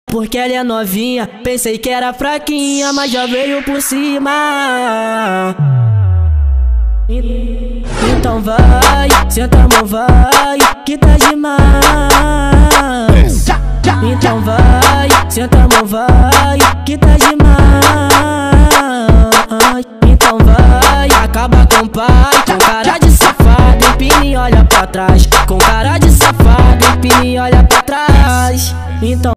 Porque ela é novinha, pensei que era fraquinha, mas já veio por cima. Então vai, senta a mão, vai, que tá demais. Então vai, senta a mão, vai, que tá demais. Então vai, acaba com o pai, com cara de safado, empina e olha pra trás. Com cara de safado, empina e olha pra trás. Então